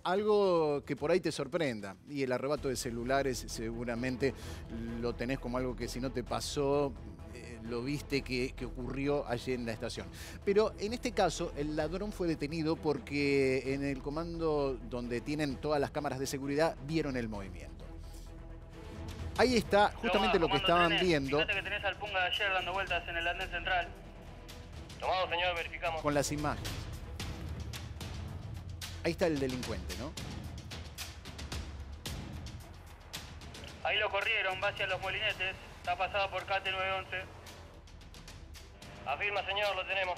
algo que por ahí te sorprenda. Y el arrebato de celulares seguramente lo tenés como algo que si no te pasó, lo viste que ocurrió allí en la estación. Pero en este caso, el ladrón fue detenido porque en el comando donde tienen todas las cámaras de seguridad vieron el movimiento. Ahí está justamente lo que estaban viendo. Fíjate que tenés al Punga de ayer dando vueltas en el andén central. Tomado, señor, verificamos. Con las imágenes. Ahí está el delincuente, ¿no? Ahí lo corrieron, va hacia los molinetes. Está pasado por CAT 911. Afirma, señor, lo tenemos.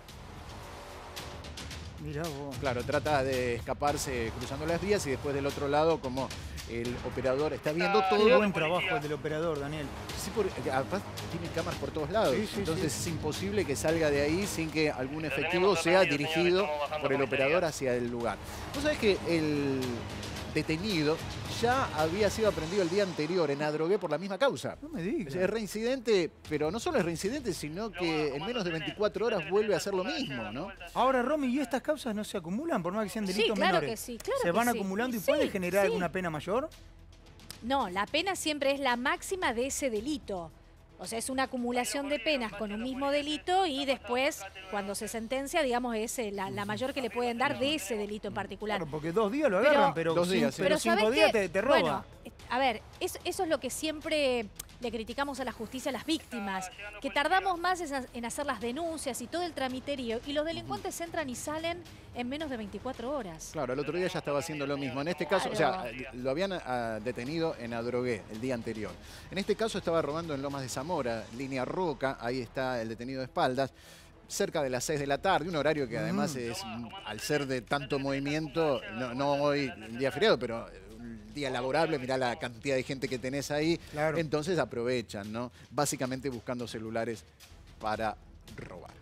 Mirá vos. Claro, trata de escaparse cruzando las vías y después del otro lado, como el operador está viendo Qué todo. buen trabajo el del operador, Daniel. Sí, porque además tiene cámaras por todos lados. Sí, sí, entonces sí. es imposible que salga de ahí sin que algún Lo efectivo tenemos sea retenido, dirigido señor, estamos por el bajando operador comisaría. hacia el lugar. Vos sabés que el detenido ya había sido aprendido el día anterior en Adrogué por la misma causa. No me digas. Es reincidente, pero no solo es reincidente, sino que en menos de 24 horas vuelve a hacer lo mismo, ¿no? Ahora, Romy, ¿y estas causas no se acumulan por más que sean Sí, delitos claro menores? que sí, claro ¿Se que van sí. acumulando y Sí, puede generar sí. alguna pena mayor? No, la pena siempre es la máxima de ese delito. O sea, es una acumulación de penas con un mismo delito y después, cuando se sentencia, digamos, es la mayor que le pueden dar de ese delito en particular. Claro, porque 2 días lo agarran, pero, 2 días, sí. pero ¿sabés 5 días qué? te roba. Bueno, a ver, eso es lo que siempre le criticamos a la justicia, a las víctimas, que tardamos más en hacer las denuncias y todo el tramiterío, y los delincuentes entran y salen en menos de 24 horas. Claro, el otro día ya estaba haciendo lo mismo. En este caso, o sea, lo habían detenido en Adrogué el día anterior. En este caso estaba robando en Lomas de Zamora, línea Roca, ahí está el detenido de espaldas. Cerca de las 6 de la tarde, un horario que además es, al ser de tanto movimiento, no hoy, un día feriado, pero un día laborable, mirá la cantidad de gente que tenés ahí. Claro. Entonces aprovechan, ¿no? Básicamente buscando celulares para robar.